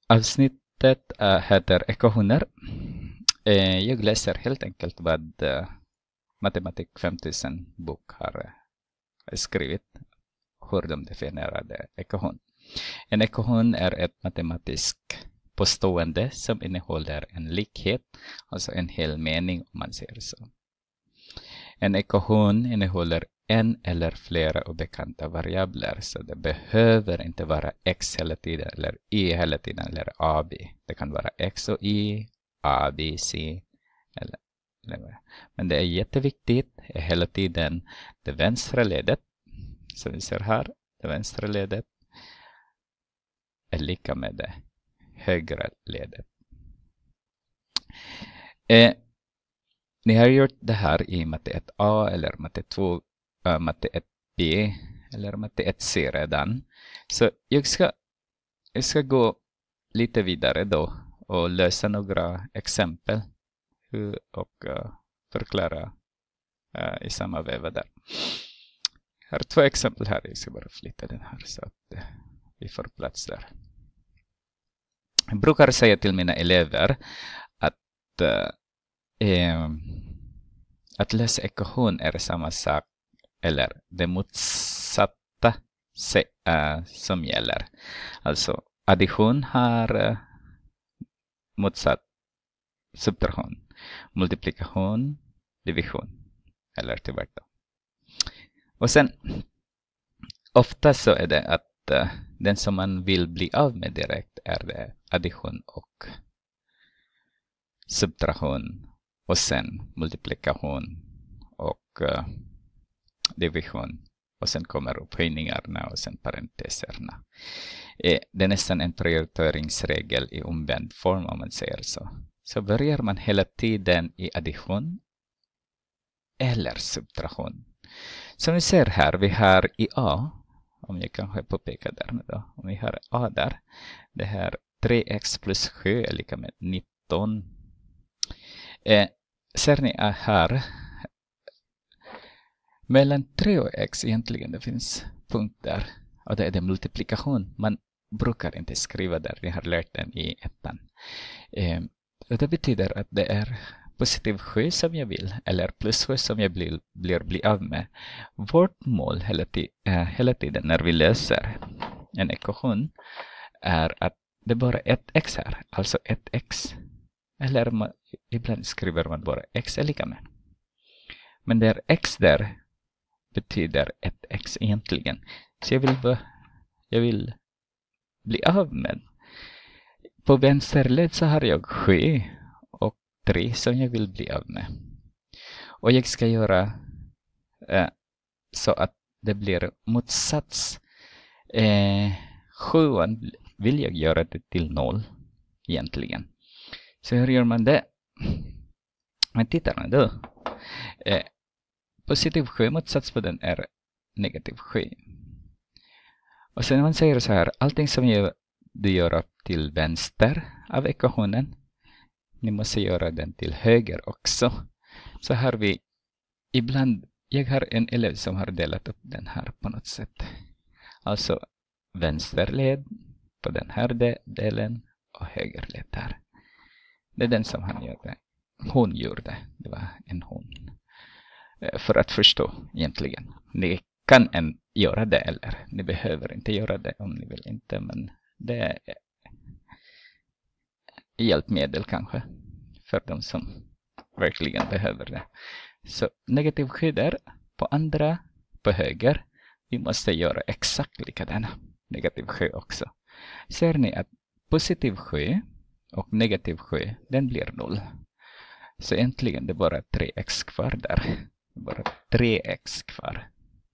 Avsnittet heter ekvationer. Jag läser helt enkelt vad Matematik 5000 bok har skrivit, hur de definierade ekvation. En ekvation är ett matematiskt påstående som innehåller en likhet, alltså en hel mening om man säger så. En ekvation innehåller en eller flera obekanta variabler, så det behöver inte vara x hela tiden eller y hela tiden eller ab. Det kan vara x och y, a, b, c eller. Men det är jätteviktigt hela tiden det vänstra ledet, som vi ser här, det vänstra ledet är lika med det högra ledet. Ni har gjort det här i matte 1a eller matte 2, matte 1b eller matte 1c redan. Så jag ska gå lite vidare då och lösa några exempel och förklara i samma veva där. Här är 2 exempel här. Jag ska bara flytta den här så att vi får plats där. Jag brukar säga till mina elever att läsa ekvation är samma sak eller det motsatta som gäller. Alltså addition har motsatt subtraktion. Multiplikation, division eller tvärtom. Och sen ofta så är det att den som man vill bli av med direkt är det addition och subtraktion och sen multiplikation och division och sen kommer upphöjningarna och sen parenteserna. Det är nästan en prioriteringsregel i omvänd form om man säger så. Så börjar man hela tiden i addition eller subtraktion. Som ni ser här, vi har i A, om jag kanske påpekar där nu då, om vi har A där, det här 3x plus 7 är lika med 19. Ser ni här, mellan 3 och x egentligen det finns punkter och det är det multiplikation. Man brukar inte skriva där, vi har lärt den i ettan. Och det betyder att det är positiv 7 som jag vill eller plus 7 som jag blir av med. Vårt mål hela tiden när vi läser en ekvation är att det är bara ett x här, alltså ett x. Eller ibland skriver man bara x är lika med. Men det är x där betyder ett x egentligen. Så jag vill bli av med. På vänsterled så har jag 7 och 3 som jag vill bli av med. Och jag ska göra så att det blir motsats. 7 vill jag göra det till 0 egentligen. Så hur gör man det? Men titta då. Positiv 7 motsats på den är negativ 7. Och sen man säger så här, allting som du gör till vänster av ekvationen, ni måste göra den till höger också. Så har vi ibland, jag har en elev som har delat upp den här på något sätt. Alltså vänsterled på den här delen och högerled där. Det är den som han gjorde. Hon gjorde. Det var en hon. För att förstå egentligen. Ni kan göra det eller ni behöver inte göra det om ni vill inte. Men det är hjälpmedel kanske. För de som verkligen behöver det. Så negativ 7 där. På andra, på höger. Vi måste göra exakt likadana. Negativ 7 också. Ser ni att positiv 7 och negativ 7, den blir 0. Så egentligen det är bara 3x kvar där. Bara 3x kvar.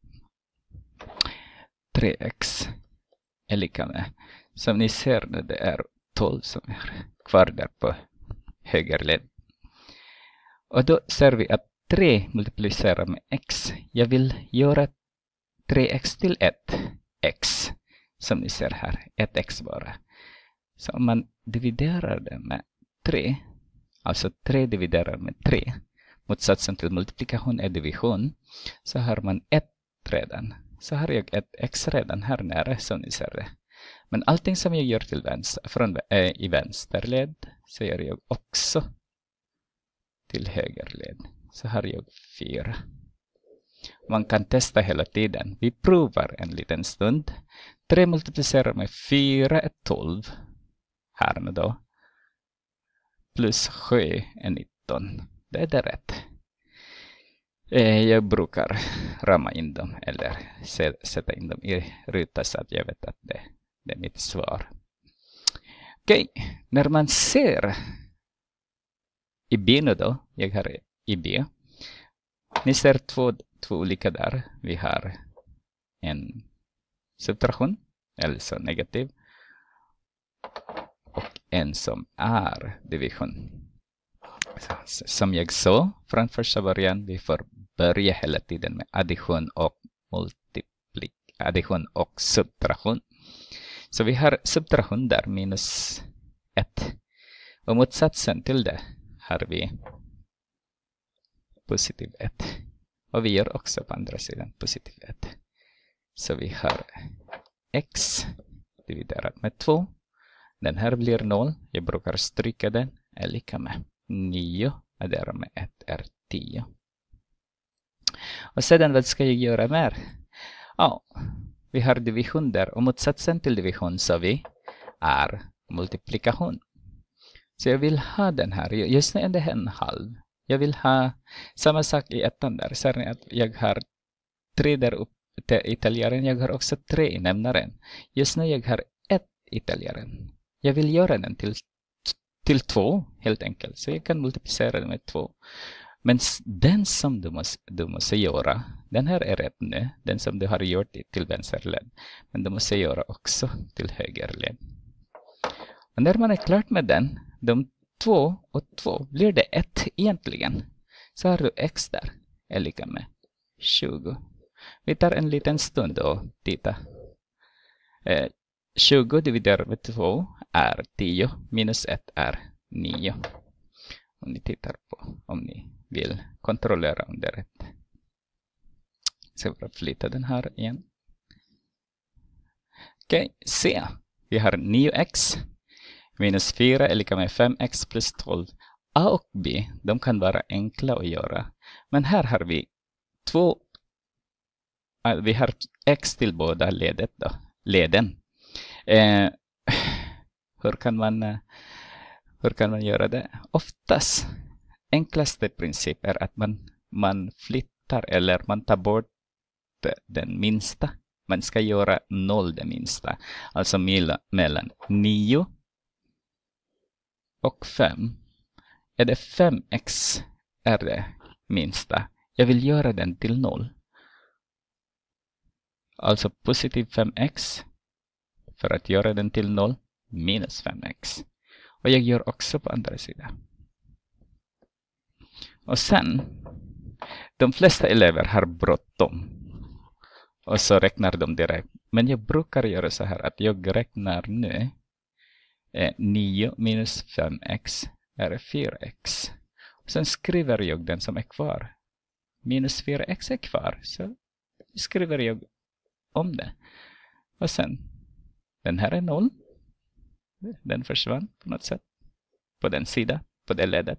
3x är lika med. Som ni ser det är 12 som är kvar där på högerled. Och då ser vi att 3 multiplicerar med x. Jag vill göra 3x till 1x. Som ni ser här, 1x bara. Så om man dividerar det med 3, alltså 3 dividerar med 3, motsatsen till multiplikation är division, så har man 1 redan. Så har jag ett x redan här nära som ni ser det. Men allting som jag gör till vänster, i vänsterled så gör jag också till högerled. Så har jag 4. Man kan testa hela tiden. Vi provar en liten stund. 3 multiplicerar med 4 är 12. Här nu då. Plus 7 är 19. Det är det rätt. Jag brukar rama in dem eller sätta in dem i ruta så att jag vet att det är mitt svar. Okej, när man ser i B nu då, jag har i B. Ni ser två olika där. Vi har en subtraktion, eller så negativ. Och en som är division. Som jag sa från första början, vi får börja hela tiden med addition och subtraktion. Så vi har subtraktion där, minus 1. Och motsatsen till det har vi positiv 1. Och vi gör också på andra sidan positiv 1. Så vi har x dividerat med 2. Den här blir 0. Jag brukar stryka den. Är lika med 9. Adderar med 1 är 10. Och sedan vad ska jag göra mer? Ja, vi har division där. Och motsatsen till division så vi är multiplikation. Så jag vill ha den här. Just nu är det en halv. Jag vill ha samma sak i ettan där. Ser ni att jag har 3 där uppe i täljaren. Jag har också 3 i nämnaren. Just nu jag har 1 i täljaren. Jag vill göra den till 2 helt enkelt. Så jag kan multiplicera den med 2. Men den som du måste göra, den här är rätt nu. Den som du har gjort till vänsterled. Men du måste göra också till högerled. Och när man är klart med den, de 2 och 2 blir det 1 egentligen. Så har du x där är lika med 20. Vi tar en liten stund och titta. 20 dividerat med 2 är 10. Minus 1 är 9. Om ni tittar på, om ni vill kontrollera om det är rätt. Så jag flyttar den här igen. Okej, C. Vi har 9x. Minus 4 är lika med 5x plus 12. A och B, de kan vara enkla att göra. Men här har vi vi har x till båda leden. Hur kan man göra det? Oftast, enklaste princip är att man flyttar eller man tar bort den minsta. Man ska göra 0 det minsta. Alltså mellan 9 och 5 är det 5x är det minsta. Jag vill göra den till 0. Alltså positiv 5x för att göra den till 0 minus 5x. Och jag gör också på andra sidan. Och sen, de flesta elever har bråttom. Och så räknar de direkt. Men jag brukar göra så här att jag räknar nu. 9 minus 5x är 4x. Och sen skriver jag den som är kvar. Minus 4x är kvar. Så skriver jag om det. Och sen, den här är 0. Den försvann på något sätt. På den sidan, på det ledet.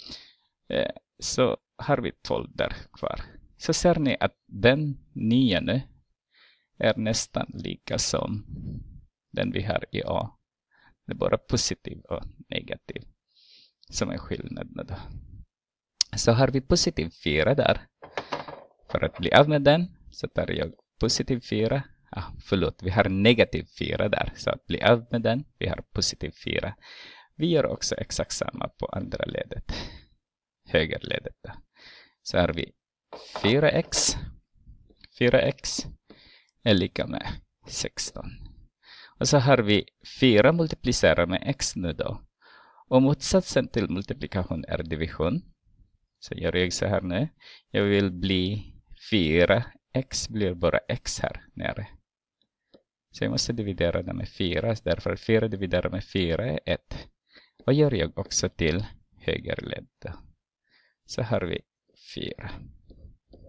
Så har vi 12 där kvar. Så ser ni att den 9 nu är nästan lika som den vi har i A. Det är bara positiv och negativ som är skillnaden då. Så har vi positiv 4 där. För att bli av med den så tar jag positiv 4. Vi har negativ 4 där. Så att bli av med den, vi har positiv 4. Vi gör också exakt samma på andra ledet. Högerledet då. Så har vi 4x. 4x är lika med 16. Och så har vi 4 multiplicerar med x nu då. Och motsatsen till multiplikation är division. Så gör jag så här nu. Jag vill bli 4. X blir bara x här nere. Så jag måste dividera det med 4. Därför 4 dividerat med 4 är 1. Och gör jag också till högerled. Så har vi 4.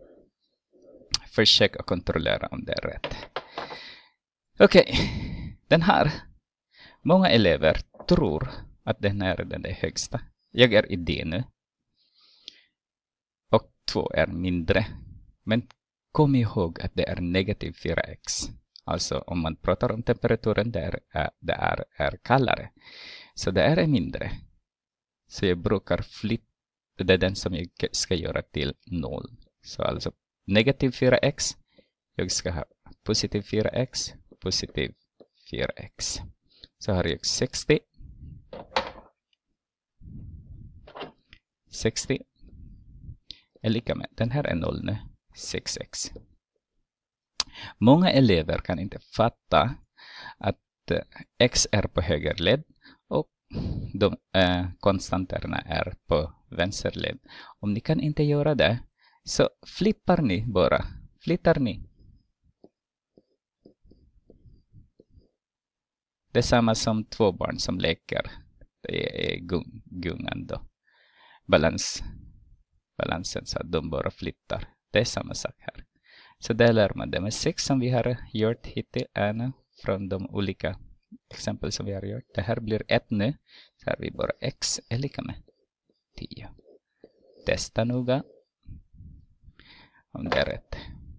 Försök att kontrollera om det är rätt. Okej. Den här, många elever tror att den här är den högsta. Jag är i D nu. Och 2 är mindre. Men kom ihåg att det är negativ 4x. Alltså om man pratar om temperaturen där det är kallare. Så det är mindre. Så jag brukar flytta, det är den som jag ska göra till 0. Så alltså negativ 4x. Jag ska ha positiv 4x. Positiv 4x. Så har jag 60. 60 är lika med, den här är 0 nu, 6x. Många elever kan inte fatta att x är på höger led och de konstanterna är på vänster led. Om ni kan inte göra det så flippar ni bara. Flyttar ni. Det är samma som 2 barn som leker. Det är gungan då. Balansen så att de bara flyttar. Det är samma sak här. Så delar man det med 6 som vi har gjort hittills från de olika exempel som vi har gjort. Det här blir 1 nu. Så har vi bara x är lika med 10. Testa noga om det är rätt.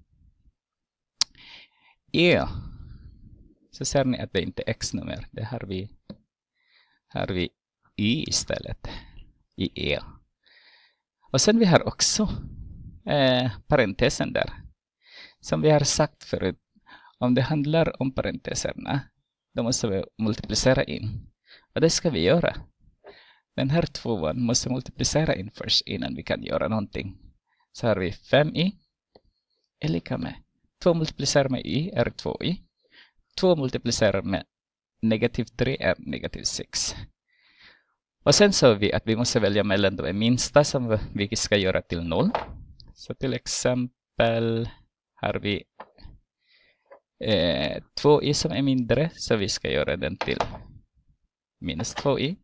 Ja. Så ser ni att det inte är x-nummer. Det har vi y istället. I e. Och sen vi har också parentesen där. Som vi har sagt förut. Om det handlar om parenteserna. Då måste vi multiplicera in. Och det ska vi göra. Den här 2 måste multiplicera in först innan vi kan göra någonting. Så har vi 5y är lika med 2 multiplicerar med y är 2y. 2 multiplicerar med negativ 3 är negativ 6. Och sen sa vi att vi måste välja mellan de minsta som vi ska göra till 0. Så till exempel har vi 2y som är mindre. Så vi ska göra den till minus 2y.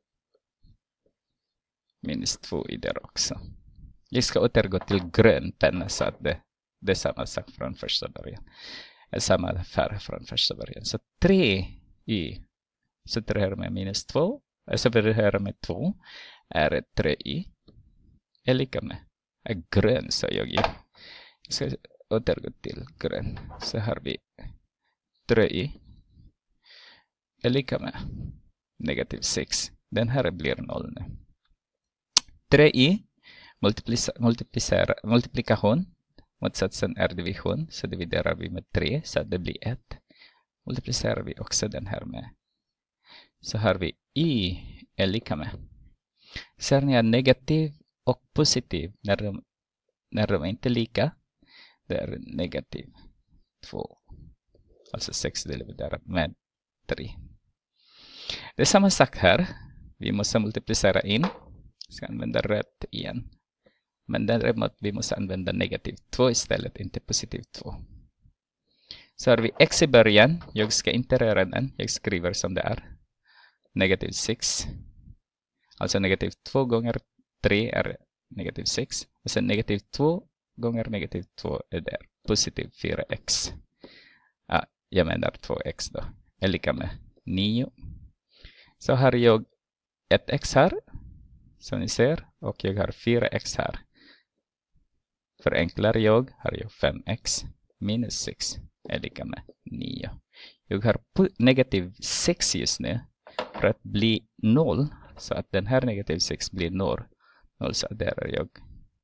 Minus 2y där också. Vi ska återgå till grön penna så att det är samma sak från första början. Samma färg från första början. Så 3y subtraherar med minus 2. Subtraherar med 2 är 3y. Är lika med grön så jag ska återgå till grön. Så har vi 3y är lika med negativ 6. Den här blir 0 nu. 3y multiplikation. Motsatsen är division. Så dividerar vi med 3 så att det blir 1. Multiplicerar vi också den här med. Så har vi y är lika med. Ser ni att negativ och positiv när de är inte lika. Det är negativ 2. Alltså 6 dividerat med 3. Det är samma sak här. Vi måste multiplicera in. Jag ska använda rätt igen. Men däremot vi måste använda negativ 2 istället, inte positiv 2. Så har vi x i början. Jag ska inte röra den. Jag skriver som det är. Negativ 6. Alltså negativ 2 gånger 3 är negativ 6. Och sen negativ 2 gånger negativ 2 är där. Positiv 4x. Jag menar 2x då. Är lika med 9. Så har jag ett x här. Som ni ser. Och jag har 4x här. Förenklar jag har jag 5x minus 6 är lika med 9. Jag har negativ 6 just nu. För att bli 0. Så att den här negativ 6 blir 0. Så där är jag.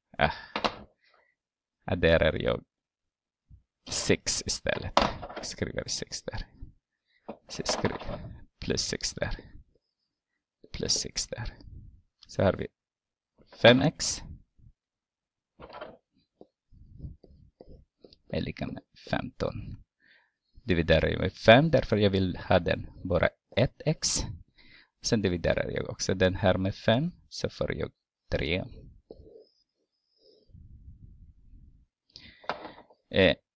Där är jag 6 istället. Jag skriver 6 där. Så jag skriver plus 6 där. Plus 6 där. Så har vi 5x. Är lika med 15. Dividerar jag med 5 därför jag vill ha den bara 1x. Sen dividerar jag också den här med 5 så får jag 3.